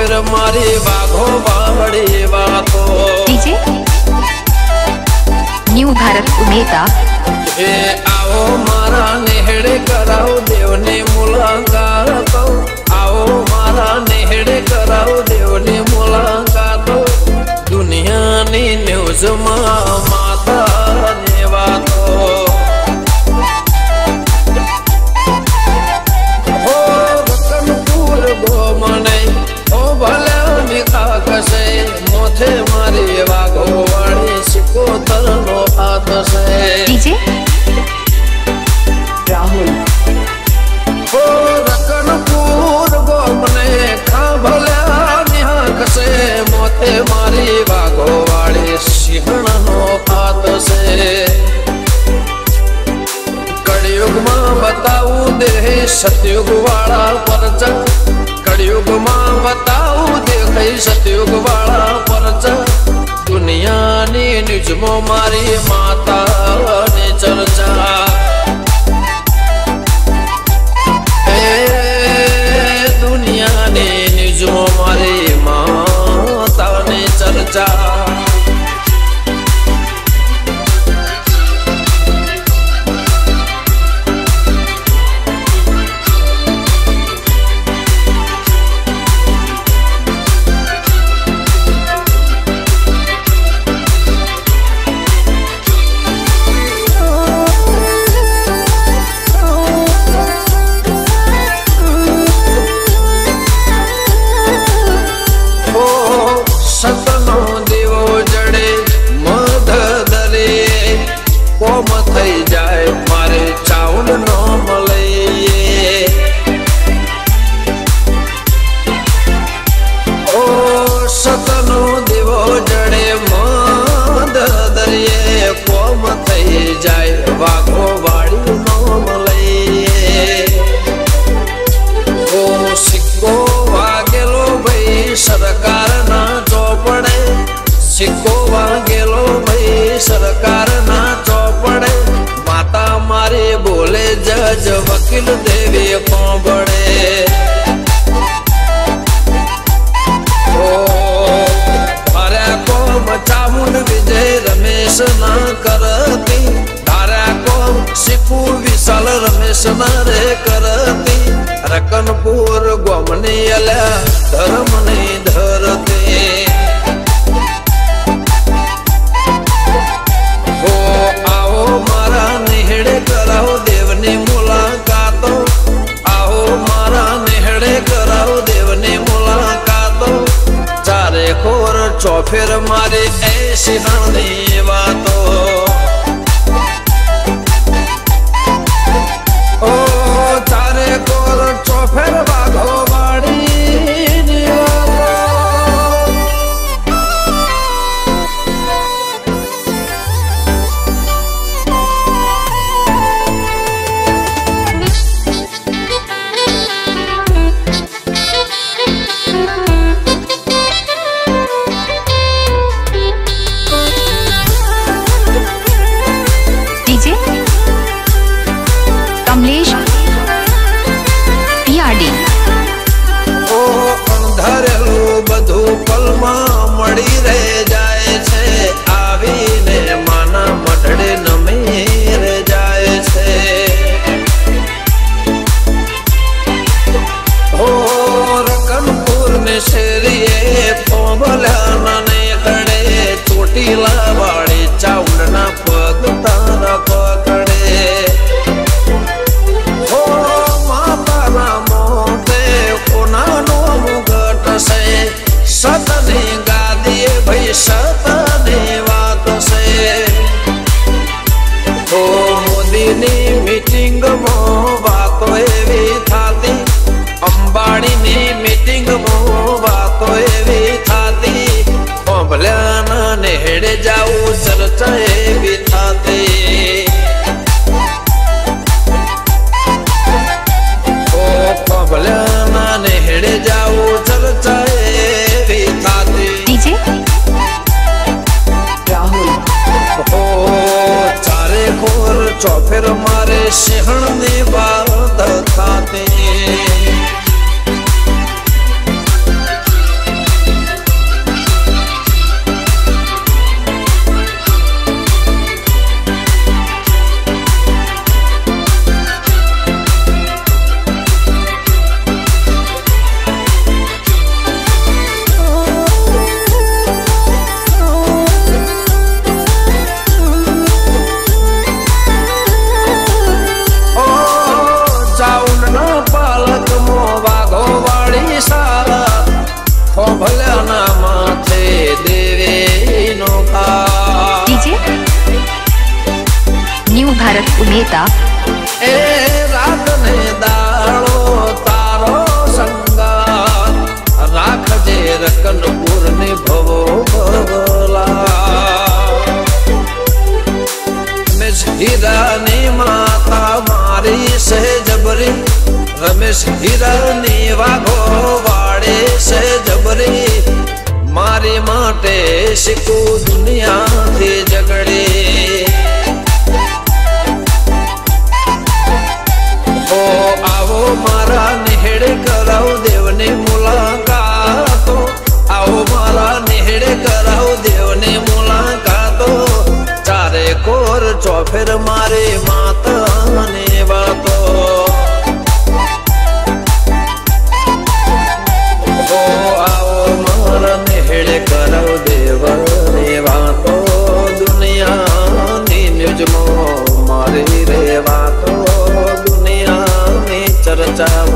फिर मारी बाघो बाड़ी बातो डीजे न्यू भारत उमेता आओ मारा नेहड़े कराओ देवने मुलाकात आओ मारा नेहड़े कराओ देवने मुलाकात दुनिया नी न्यूज माता ने बातो हो रतनपुर गोमने ओ भले निका कसे मोथे मारी वागो वाड़ी सिको तरनो हाथ से डीजे राहुल हो रतनपुर गोमने खा भले निका कसे मोथे मारी वागो वाड़ी सिहणनो हाथ से कड़युग मां बताऊ दे सतयुग वाला परचा कड़युग मां बताऊ दे सतयुग वाला परचा दुनिया ने निजमो मारी माता ने चर्चा दुनिया ने निजमो मारी माता ने चर्चा सतनो देवो जड़े मध दरे कोम थई जाए मारे चावल नो मले ओ सतनो देवो जड़े मध दरिए कोम थई जाए वाघो वाड़ी नो मले ओ सिक्को वागेलो भाई सरकार ना चौपड़े सिक्को वागेलो भाई सरकार ना चौपड़े माता मारे बोले जज वकील देवे को बड़े ओ धारा को चामुंड विजय रमेश ना करती धारा को सिपू विशाल रमेश ना रे करती रकनपुर गोमने अला धर्म नहीं धरते हो आओ मारा नेहड़े कराओ देवने मुलाकात आओ मारा नेहड़े कराओ देवने मुलाकात चारे खोर चौफेर मारे ऐसी हनी बातों चारे कोर चौफेर बाघो बाड़ी डीजे कमलेश ओ अंधारेलू बधु पलमा मड़ी रह जाए छे आवीने माना मठड़े नमेर जाए छे हो रकनपुर ने शेरिए पोबला ने खड़े चोटीला वाड़ी चावड़ना पग तारा पकड़े हो माता रामो सतने गा दिए भाई सतने बात से ओ मोदी ने मीटिंग मो बात एवी थाती अंबाड़ी ने मीटिंग मो बात एवी थाती पबलाना नेहड़े जाऊ चर्चा एवी थाती ओ पबलाना नेहड़े जाऊ चर्चा डीजे राहुल हो चारे खोर चौफेर मारे सिहण ने बात थाते भरत उमेता ए रात ने दाड़ो तारो संगार राखजे रकनपुर ने भवो भवला रमेश हीरानी माता मारी से जबरी रमेश हीरानी वाघो वाड़े से जबरी मारी माटे शिकू दुनिया थी झगड़े ओ आओ मारा नेहड़े कराओ देव ने मुलाकातो आओ मारा नेहड़े कराओ देव ने मुलाकातो चारे कोर चौफेर मारे माता ने बातो ओ आओ मारा नेहड़े कराओ देव ने बातो दुनिया नी न्यूज मो मारी रे बातो दुनिया में चर्चा